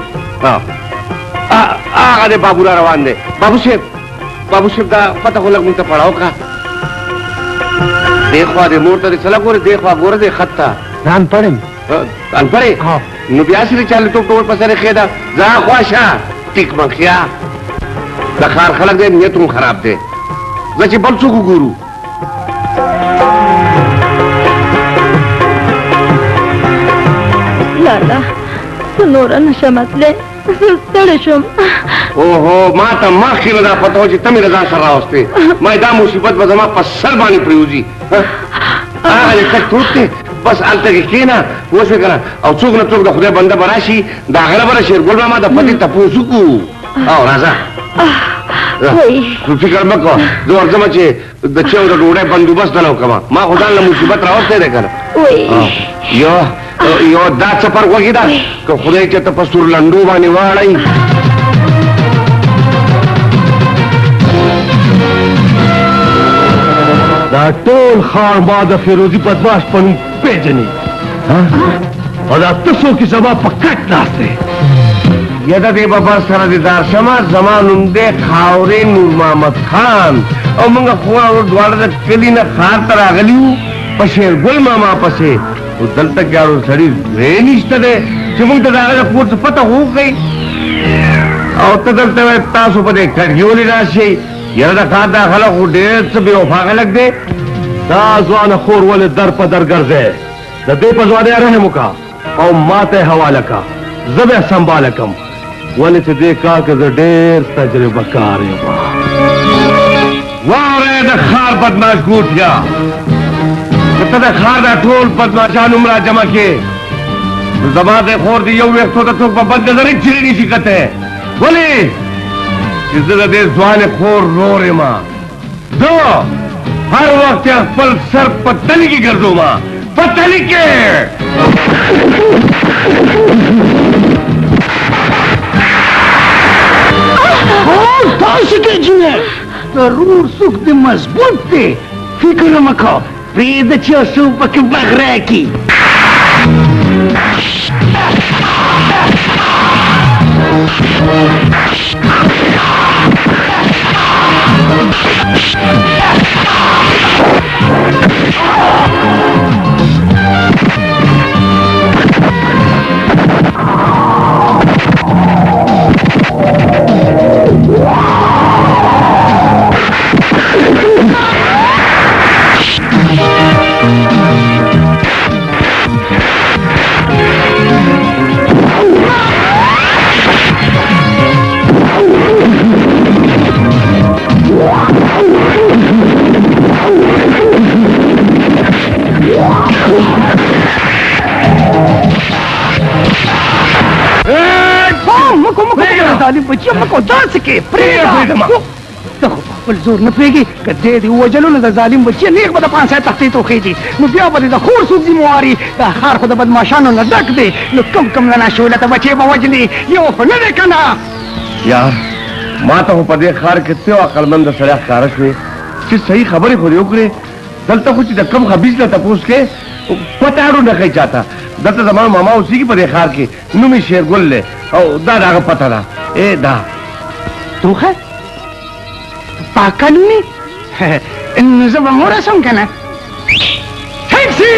هغه دی بابو را روان دی بابو صاحب دا پته خو لږ مونږ ته پړاو کړه دې خوا دې مور ته دې سلا ګورې دې خوا ګوره دې خط ته ځان پړم ځان پړې نو بیا سې دې چاله ټوپ ټوپ په سره ښې ده ځه خواشه ټیک منخیا د ښار خلک دی نیت هم خراب دی زه چې بل څوک وګورو لالا زه نوره نشم تللی زه ستړې شوم اوهو ما ته مخکې نه دا پته وه چې ته مې له ځان سره راوستې ما دا مصیبت به زما په سر باندې پرېوځي هغه دې تک پروت دی بس هلته کې کښېنه پوه شوې که نه او څوک نه څوک د خدای بنده به راشي د هغه نه به د شېرګل ماما د پتې تپوس وکړو او راځه فکر مه کوه زه ورځمه چې د چیو د ډوډۍ بندوبست دله وکړمه ما خو ځان له مصیبت راوستی دی که نه یو دا څه فرق وکړي ده که خدای چېرته په سور لنډو باندې واړئ دا ټول ښار ما د فیروزي بدماش په نوم पेजनी और तसो की जमा पक्कट नास्ते यदा दे बाबा सरदार शमा जमानुम दे खावरे नूर मोहम्मद खान और मंगा खुआ और द्वारा कली ना खार तर आगलियू पशेर गुल मामा पसे वो दल तक यार सड़ी रेनिश्ता दे चुमुंग तक आगे पूर्व पता हो गई और तदल तक तासु पदे करियोली राशि यदा खाता खला को डेढ़ से भी उफाग लग दे दाज़वान खोर वाले दर पदर गर्जे दे पजवाने रहे मुका और माते हवाला का जबे संभालकम वाले से देखा कि ढेर तजुर्बा कार वाह रे खार बदमाश गुटिया तदा खार दा टोल बदमाशान उमरा जमा के जमाते खोर दी यो एक तो बंद नजर चिड़ी शिकत है बोले इज्जत दे जवान खोर रो रे मां दो हर वक्त पल सर पतली की गर्दो मां पतली के जरूर सुख दे मजबूत दे फिक्र मको वेद चो पक बगरे की बच्चियों को दान सके जोर न पेगी कदे दी वजलो न जालिम बच्चे नेक बद पांच है तख्ती तो खीजी नु बिया बद खूर सूजी मुआरी हार खुद बदमाशानो न डक दे नु कम लना शोलत बच्चे बवजनी यो न देखना यार मां तो पदे खार कितने अकलमंद सड़या कारश में कि सही खबर हो रही ओकरे दल तो कुछ कम खबीज न तपूस के पताड़ू न कही चाहता दल तो जमान मामा उसी की पदे खार के नुमी शेर गुल ले और दादा का पता ना ए दा तू है पाकालूनी जब मोरा सुन के ना टैक्सी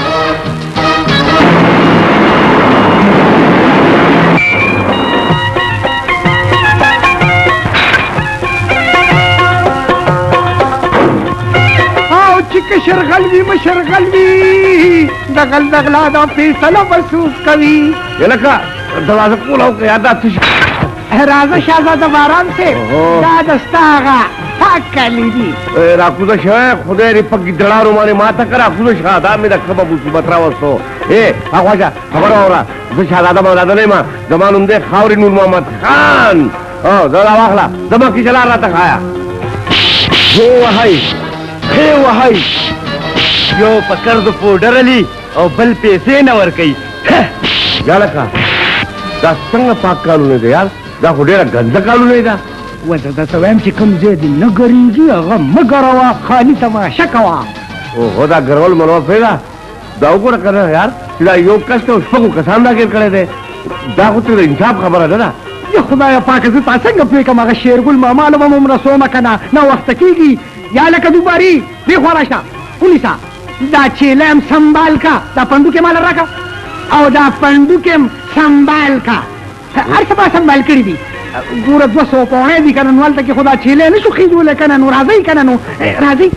आओ चिक शरगलवी मशरगलवी दगल दगला दा फैसला बसूस कवि ये लगा दरवाजा खोला के याद आती राजा शहजादा बाराम से दादस्तागा ताकली दी राकुदा शह खुदे रे पग दड़ारो माने माथा करा खुदो शहजादा मेरा खबा मुसीबत रावस्तो ए आवाजा खबर औरा जो शहजादा मौलाना ने मां जमानुम दे खावरी नूर मोहम्मद खान ओ जरा वाखला जमा की चला रहा था खाया वो वहाई यो पकड़ दो पोडर अली और बल पैसे न वर कई या लका दा संग पाक कानून दे यार दा होडेरा गंदा कानून है दा वदा दा सवयं چې کوم زید نه ګریږي هغه مګروا خالي تماشا کوا او خدا ګرول منو پیدا دا وګوره کنه یار چې یو کس ته شپږو کسان دا کې کړی دی دا خو ته انصاف خبره ده نه یا خدای پاک زه تاسو څنګه پوي کوم هغه شیرګل ماما له مم رسومه کنه نو وخت کیږي یا لکه دوباري دی خوراشا ونیسا دا چیلم سنبال کا دا پندو کې مال راکا او دا پندو کې سنبال کا هر څه سنبال کړی دي ګوره 200 پونه دي کنه نوال ته کې خدا چیلې نشو خېجول کنه نو راځي کنه نو راځي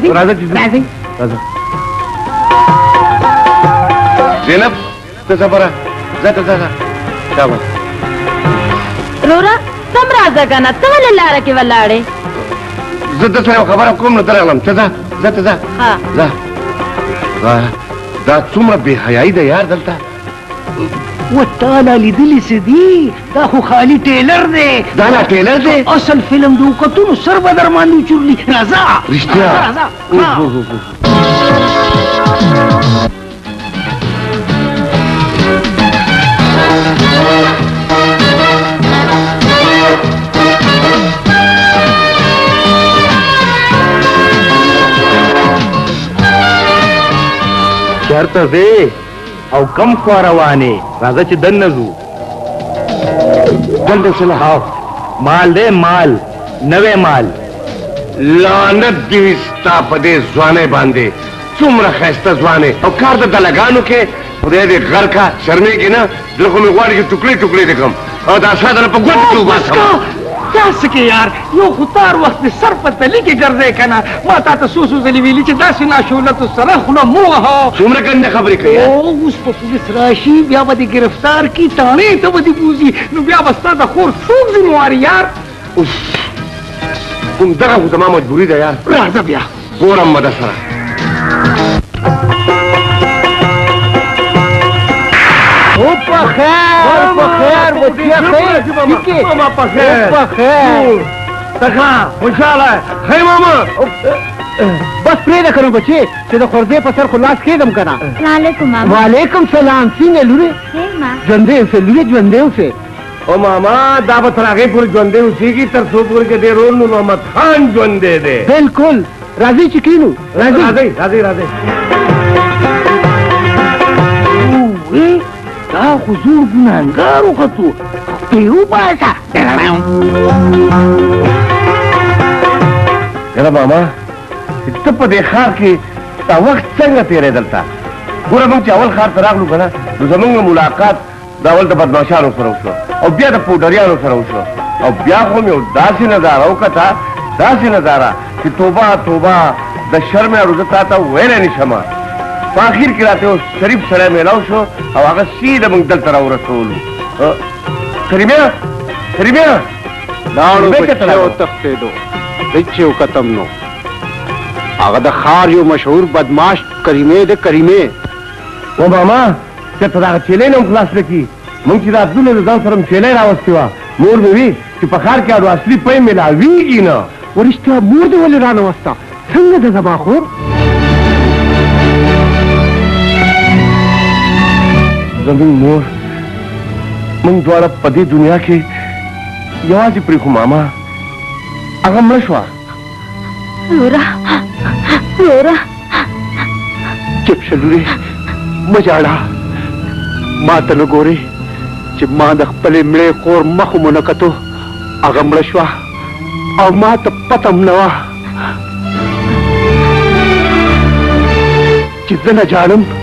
زینب ته صبره زته شابه رورا سم راځه کنه ته ولې لاره کې ولاړې زته سره خبره کوم نو درغلم ته زته ها دا څومره بے حیايي ده یار دلته وتعالى لیدلی سدي دا خو خالي ټیلر دی اصل فلم د وکتونو سر بدر باندې چورلی رضا رښتیا घर ته ځې او کم خوا روانې راځه چې دننه ځو دلته سلا مال دی مال نوې مال لعنت دی ستا په دې ځوانۍ باندې څومره ښایسته ځوانې او کار د دلګانو کې خدای دې غر کا شرمېږي نه زه خو مې غواړي چې ټوکړې ټوکړې دې کړم او دا ساده په ګوتو کې وباسم داسې کې یار یو خو تار وخت دې سر په تلي کې ګرځې که نه ما تا ته څو ځلې ویلي چې داسې ناشولتو سره خوله مه وهه څومره ګندې خبرې کوي اوس په پولیس راشي بیا به دې ګرفتار کړي تاڼې ته به دې بوځي نو بیا به ستا د خور څوک ذمواري یار کوم دغه خو زما مجبوري ده یار راځه بیا ګورم به در سره بخیر بچیا خیر بخیر تکا خوشحاله خیر ماما بس پرېږده که نو بچې چې د خورځې په سر خو لاس کېږم که نه وعلیکم ماما وعلیکم سلام څنګه لورې خیر ما ژوندی اوسې لورې ژوندی اوسې او ماما دا به تر هغې پورې ژوندی اوسېږي تر څو پورې چې دې رور نور محمد خان ژوندی دی بلکل راځئ چې کښېنو راځئ راځئ راځئ دا خو زوړ ګناهګار وختو پیرو باسه یاره ماما ته په دې ښار کې دا وخت څنګه تېرې دلته ګوره موږ چې اول ښار ته راغلو که نه نو زموږ ملاقات دا اول د بدماشانو سره وشو او بیا د پوډریانو سره وشو او بیا خو مې یو داسې نظاره وکته داسې نظاره چې توبه توبه د شرم عروضه تا ته ویلی نه شمه په اخر کې راته یو شریف سړی میلاو شو او هغه سیده موږ دلته راورسولو کریمه کریمه لاړو بچیو تښتېدو هېڅ یو کتم نو هغه د ښار یو مشهور بدماش کریمې د کریمې و ماما چې ته دغه چیلۍ نه هم خلاص نه کړي موږ چې راتلو د ځان سره م چیلۍ راوستې وه مور مې وي چې په ښار کې اړو اصلي پی میلاویږي نه ورشته مور دې ولې رانوسته څنګه ده زما خور زموږ مور موږ دواړه په دې دنیا کې یوازې پرېښو ماما هغه مړه شوه لورا لورا چپ شه لورې مه ژاړه ما ته نه ګورې چې ما د خپلې مړې خور مخ مو نه کتو هغه مړه شوه او ما ته پته هم نه وه چې زه نه ژاړم